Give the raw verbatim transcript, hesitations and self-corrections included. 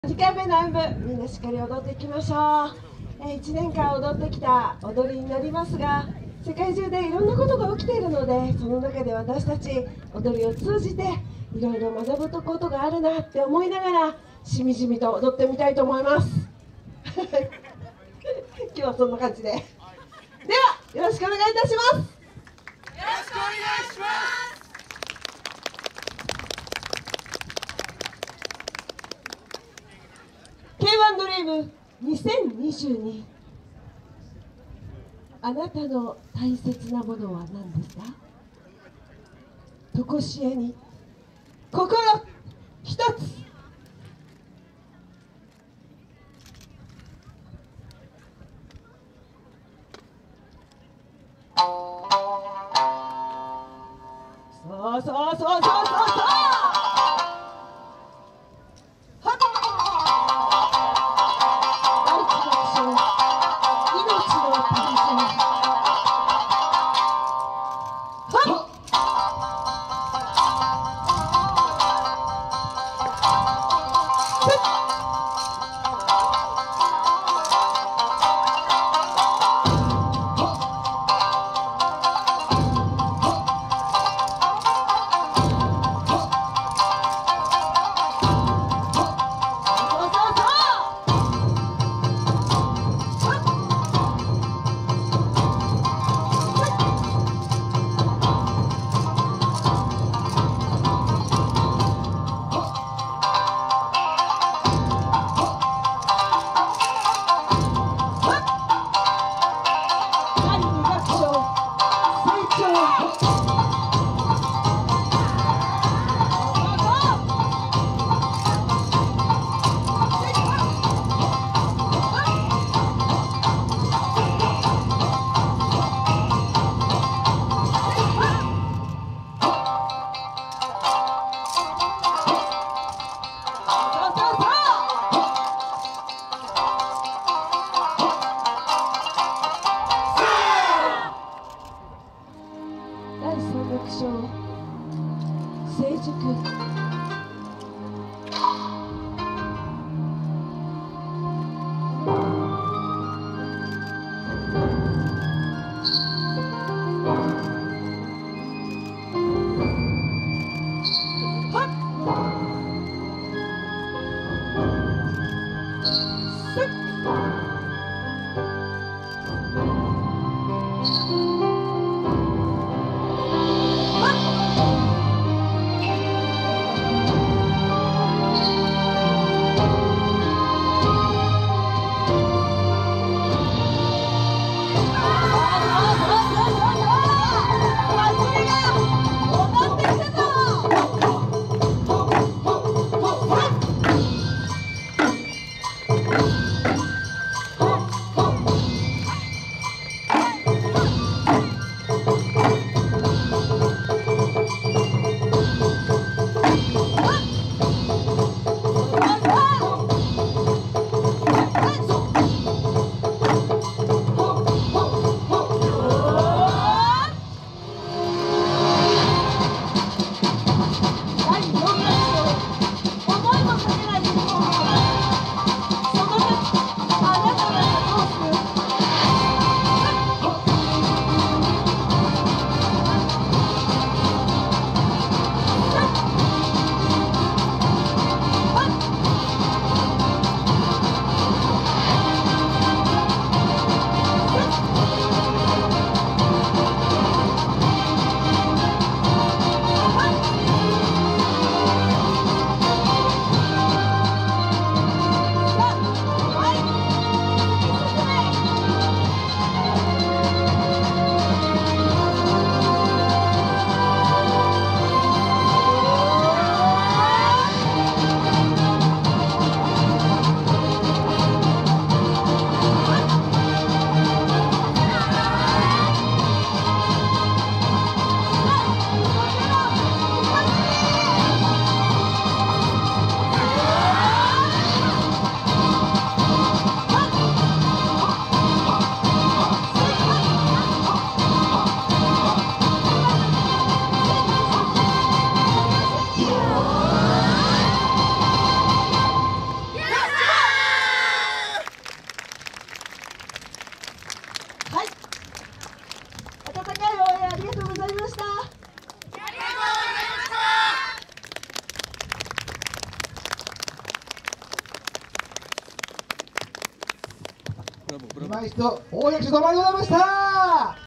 にかいめの演舞、みんなしっかり踊っていきましょう。えー、いちねんかん踊ってきた踊りになりますが、世界中でいろんなことが起きているので、その中で私たち踊りを通じていろいろ学ぶことがあるなって思いながら、しみじみと踊ってみたいと思います今日はそんな感じで、ではよろしくお願いいたします。 よろしくお願いします。 ケーワン ドリームにせんにじゅうに、あなたの大切なものは何ですか？とこしえに心一つ。そうそうそうそうそうそう成熟。 今一度大拍手どうもありがとうございました。